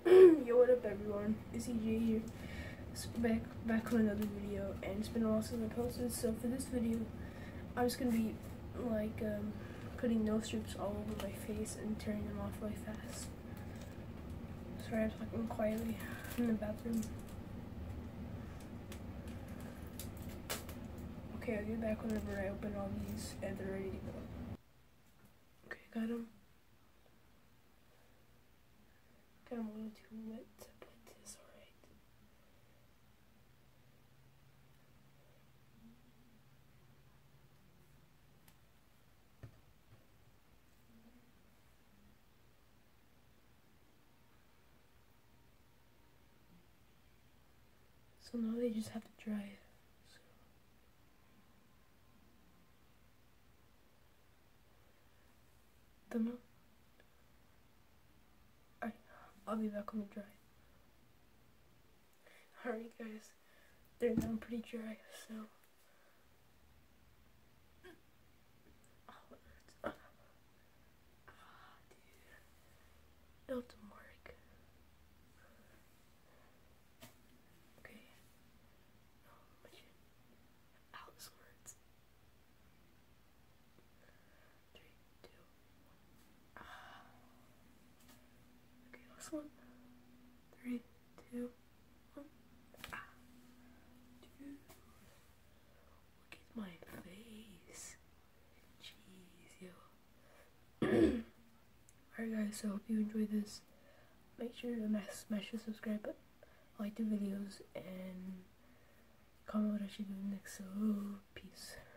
Yo, what up everyone, it's EJ here, back with another video, and it's been a while since I posted. So for this video, I'm just gonna be like putting nose strips all over my face and tearing them off really fast. Sorry, I'm talking quietly in the bathroom. Okay, I'll get back whenever I open all these and they're ready to go. Okay, got them. Got them a little too wet, but it's alright. So now they just have to dry. Don't know. I'll be back when they dry. Alright guys, they're now pretty dry, so dude, it doesn't work. Okay, my chin. Ow, this hurts. 3, 2, 1. Okay, last one. 3, 2, 1. Dude, look at my face. Jeez, yo. Alright guys, so I hope you enjoyed this. Make sure to smash the subscribe button, like the videos, and comment what I should do next. So, peace.